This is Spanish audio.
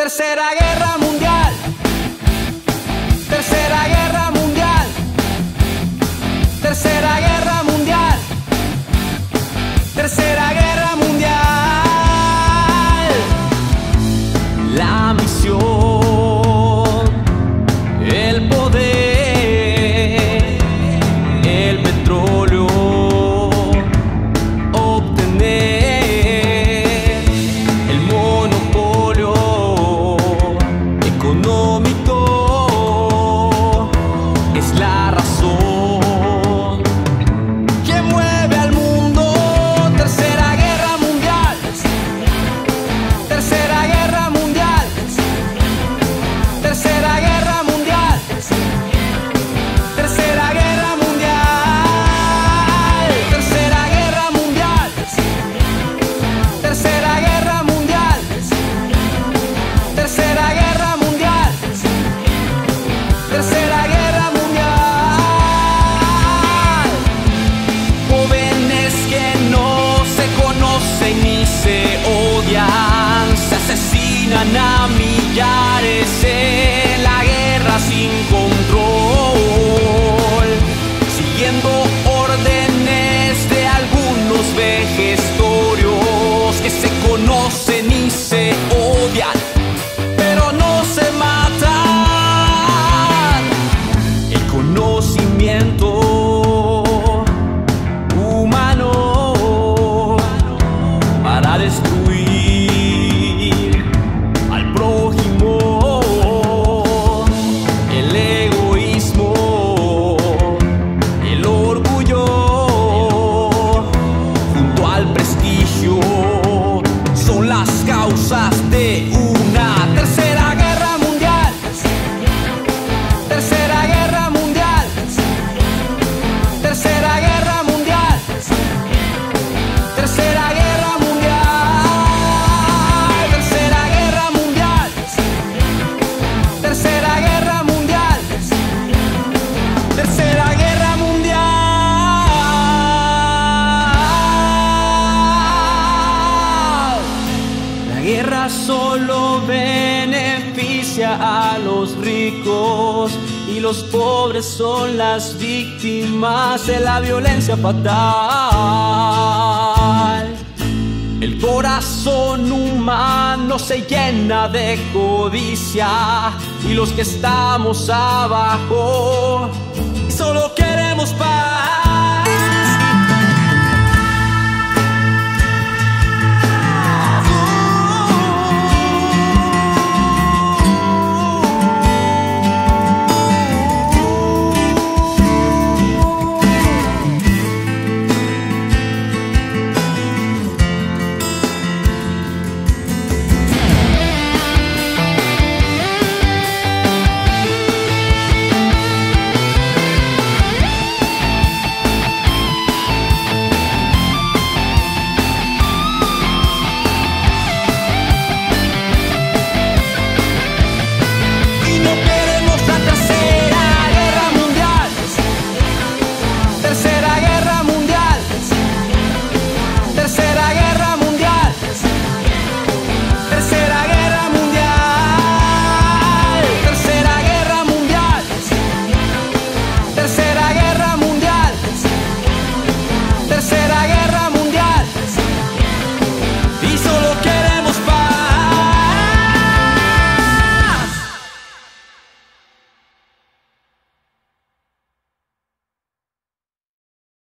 Tercera Guerra Mundial. Tercera Guerra Mundial. Tercera Guerra Mundial. Tercera Guerra Mundial. La misión, el poder, el petróleo, obtener el monopolio económico es la razón que mueve al mundo. Tercera Guerra Mundial. Tercera Guerra Mundial. Tercera Guerra Mundial. Tercera Guerra Mundial. Tercera Guerra Mundial. Tercera Guerra Mundial. Tercera Guerra Mundial. Tercera Guerra Mundial. Jóvenes que no se conocen ni se odian, se asesinan a millares en la guerra sin control, siguiendo órdenes de algunos vejestorios que se conocen y se odian, pero no se matan. El conocimiento humano para destruir al prójimo, el egoísmo, el orgullo, junto al prestigio, son las causas de una tercera guerra mundial. Tercera Guerra Mundial. Tercera Guerra Mundial. Tercera Guerra Mundial. Tercera Guerra Mundial. Tercera Guerra Mundial. Tercera Guerra Mundial. La guerra solo beneficia a los ricos y los pobres son las víctimas de la violencia fatal. El corazón humano se llena de codicia y los que estamos abajo solo queremos paz.